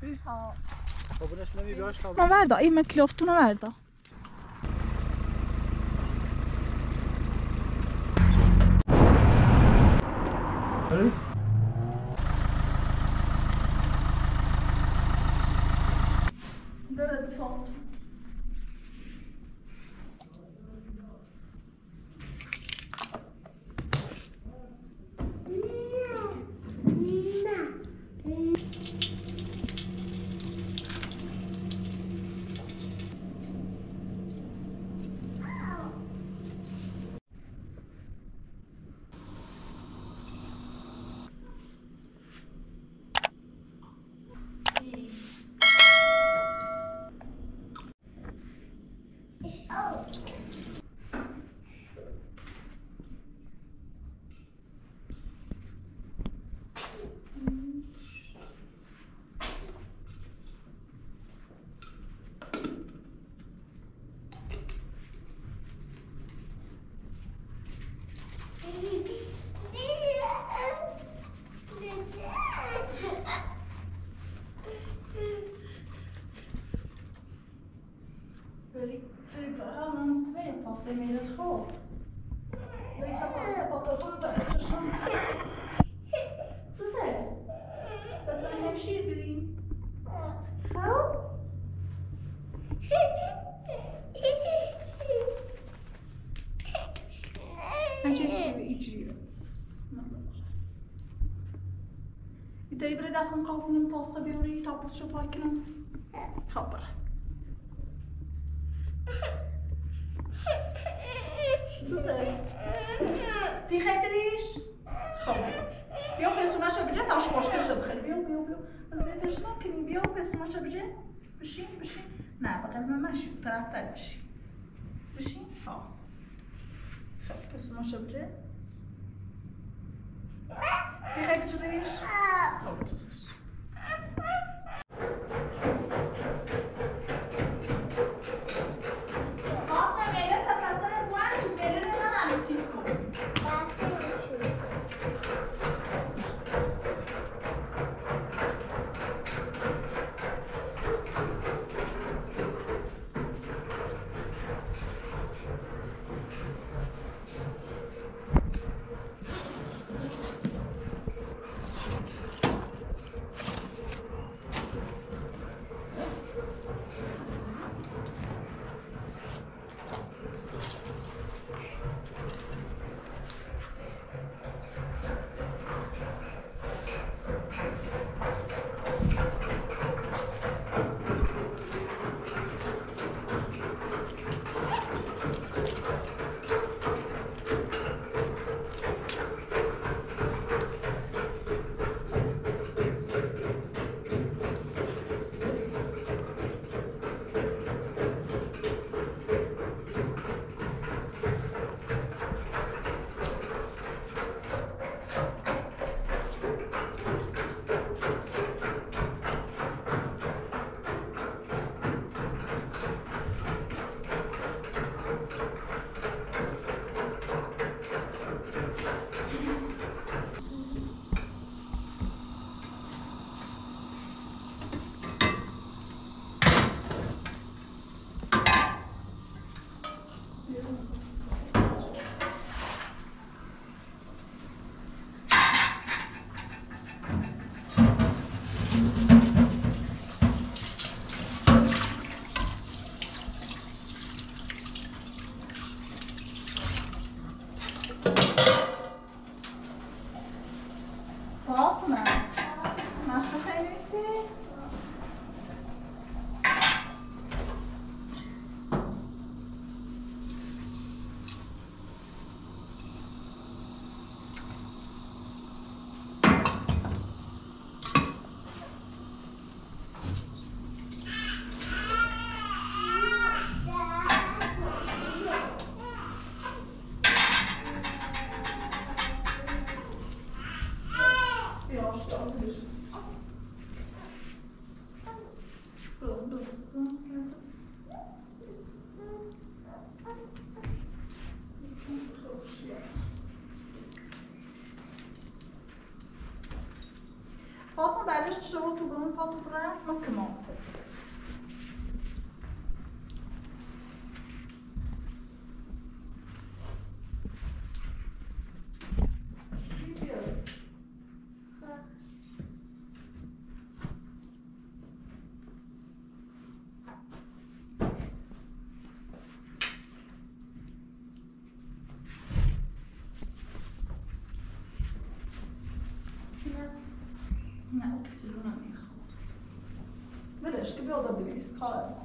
Ja. Aber das ist nicht wie Björnstad. Men vær da, i med kloftene vær da. Det er det fart. C'est mes trop. Mais ça porte autant de choses. C'est ça. Dat zijn geen schierbedien. Gauw? En je hebt iets serieus. إذا بريد أصلا قاصين متوسطة بيوري تعطس شو باكنا خبر. Ti خبريش خبر. بيو بسونا شبجة تعش خوش كشبخل بيو زيت إيش ممكن بيو بسونا شبجة بشي نه بقى ما ماشي طرف تاني بشي ها خب بسونا شبجة ti خبريش خبريش فاطمه بعدش شغل تو come fatto tre? Ma che morte. نه که چیزو نمیخواد ولش که بیاد بلیست کار ما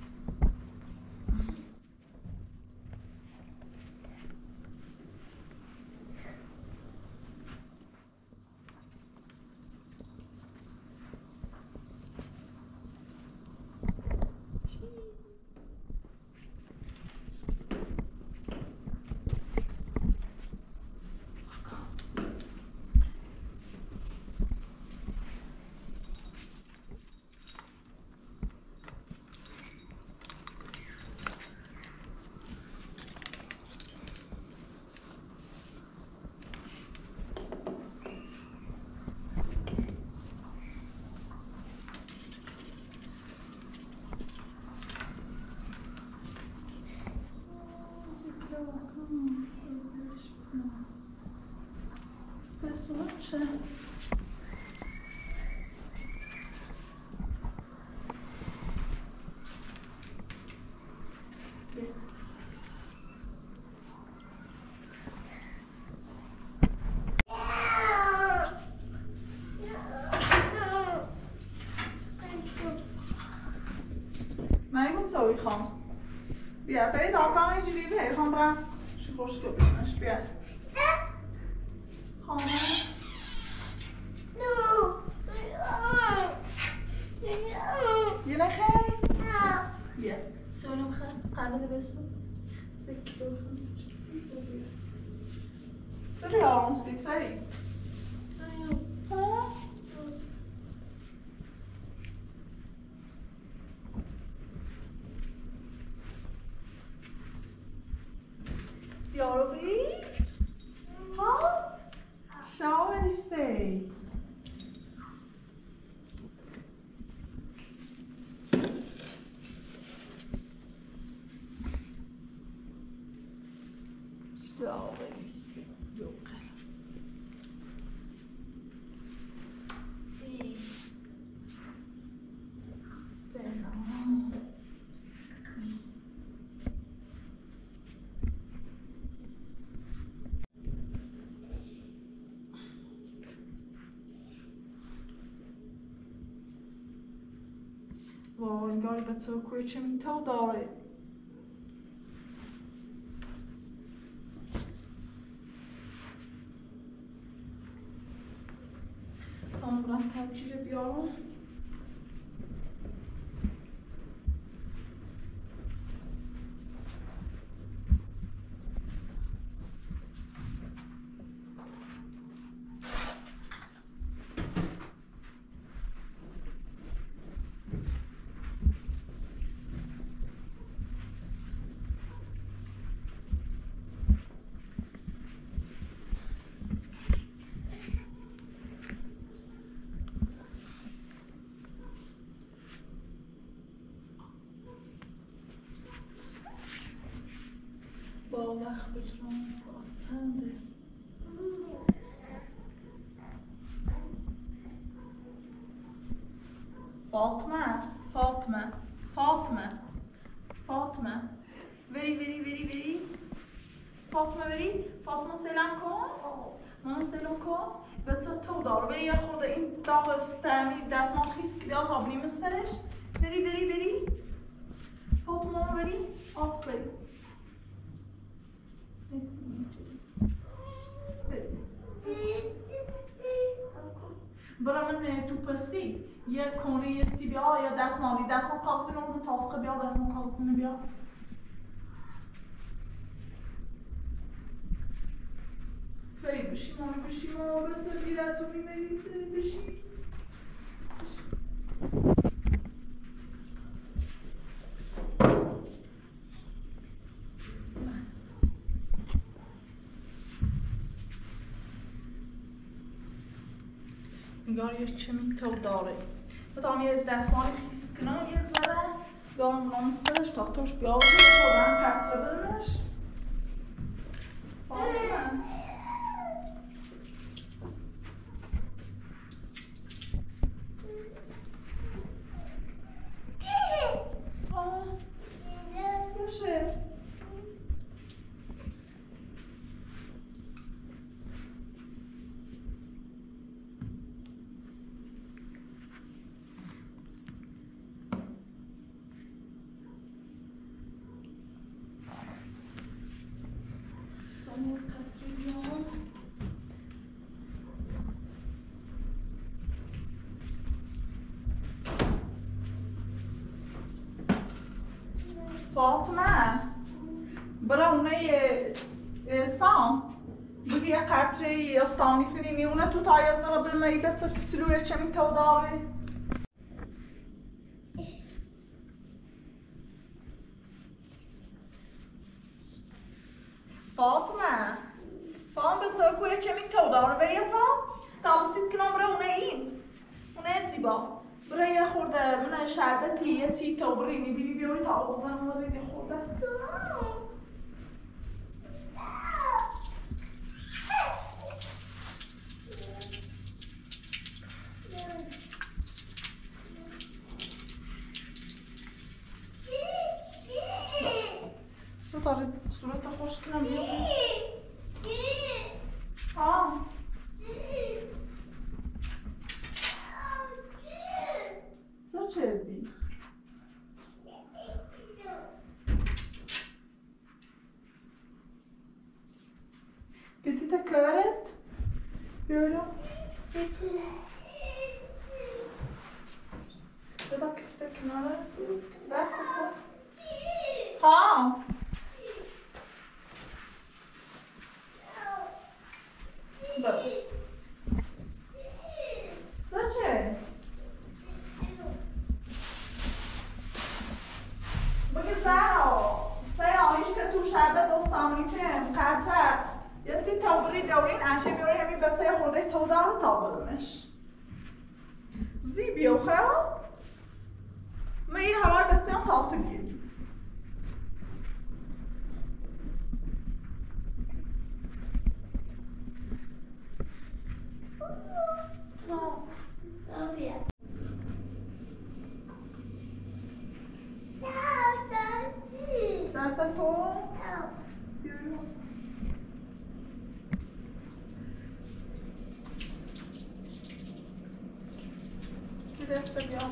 سوی خان بیا فرید آکان اینجوری بیای خان برم شی خوش که بینش بیا خانه یه نخی بیا سوی نمخه قلده بسو سکی دو خان چیسی دو بیا سوی آرام سید فرید ها Yorobi? Huh? Shall we stay? Shall we stay? وای انگار بچه کوی چمیتا داره tam bırak tepçire بیارم با وقت بجرم ساعت چنده فاطمه وری فاطمه سلام کن ماما سلام کن بچه تو دار بری یه خورده این داغ تعمیر دستمان خیس که بیاد آبنی مسترش بری فاطمه ماما بری آفرین برای من تو پسی یه کنه یه چی بیا یا دستمالی دستمال کاغذی رو تاسقه بیا دستمال کاغذی بیا فرید بشی مامی بچه بیرتونی بری فرید بشی انگار یه چمی تو داره بدم یه دستمالی خیست کنم یه ذره بیام رامسترش تا توش بیاوزی خودم کتره برمش فاطمه فاطمه برای اونه سام بگی یه قطره استانی فینینی اونه تو تایز داره بلمایی بچه کتلوه چه می تو داره فاطمه فام بچه کوی چه می تو داره برای فام تابسید کنم برای اونه این اونه زیبا برای یه خورده من شربتی یه چی تو برای میبینی بیاری تا آبزن برای یه خورده تو داره صورت خوش کنم بیاری Co çevdi? Gitti de köret. Böyle. Bir dakika gitti de kenara. Ders tutun. Ha. Bak. Co çevdi? بگه سرا ایش که تو شربت استانی فهم قطر یه چی تابری دورین انشه بیاری همین بچه خورده تو داره تا برمش زیبی و خیلی من این همه بچه هم تا تو گیری درستر تو؟ بیارو یه دسته بیار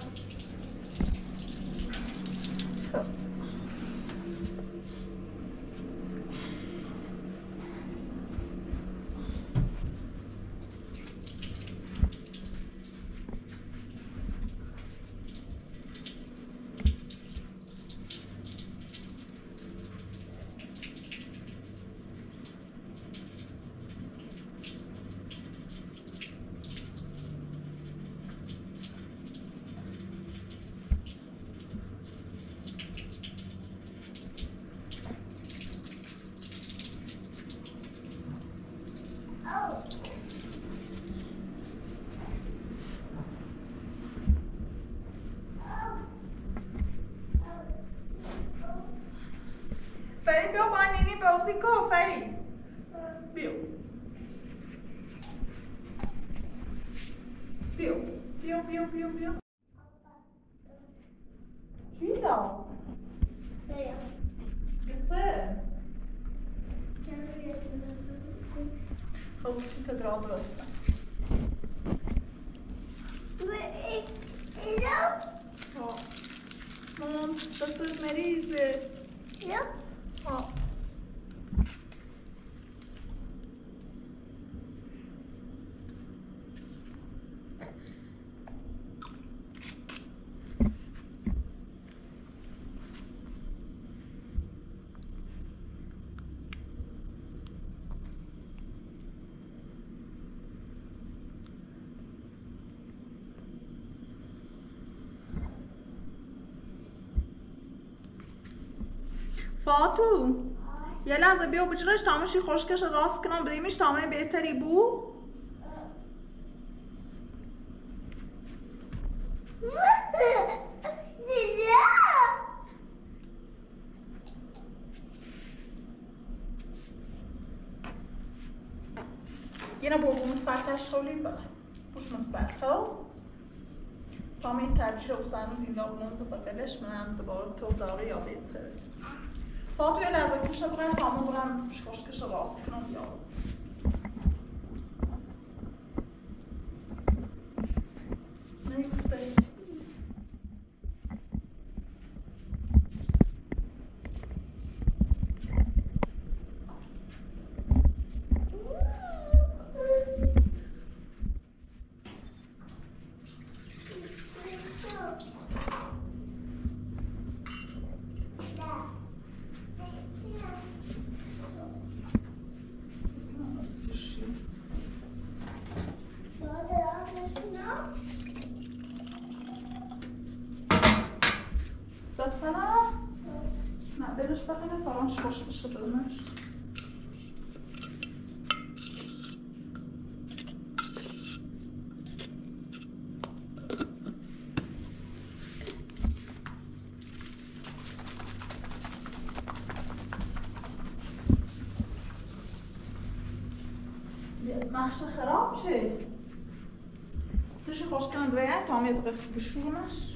فرید بیا با نینی بازی کن فرید بیا بیا بیا بیا بیا بیا چی دا؟ بیا گسه خب چی تا دراد برسن مام بسید مریضه ها فاتو یه لحظه بیا بجرش تامشی خوشکش راست کنم بریمش تامنه بهتری بو هنا بوبو مستقر شغلی بله بوش مستقر تا این تبشه و سنو دیده بلونز بقلش منم دوباره تو داره یا بهتره فاتو یه لحظه کشه بگم تا همون برم شکاش کشه راست کنم یا نیفته sana? نه دلش بخونه فرانش خوش بشه بدونش نقش خراب چه؟ تشي خوش كان دويات عم يدغخ بشونش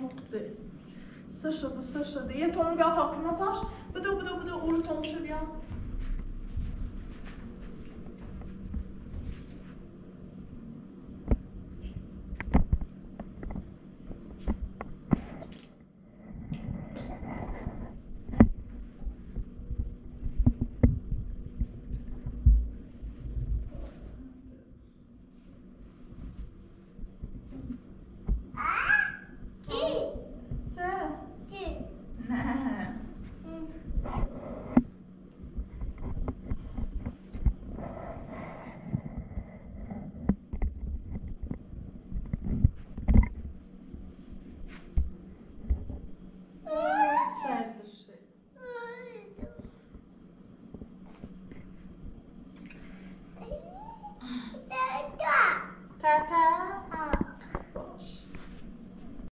استشهد یه توم بیا فاطمه باش بدو اولو توم شو بیا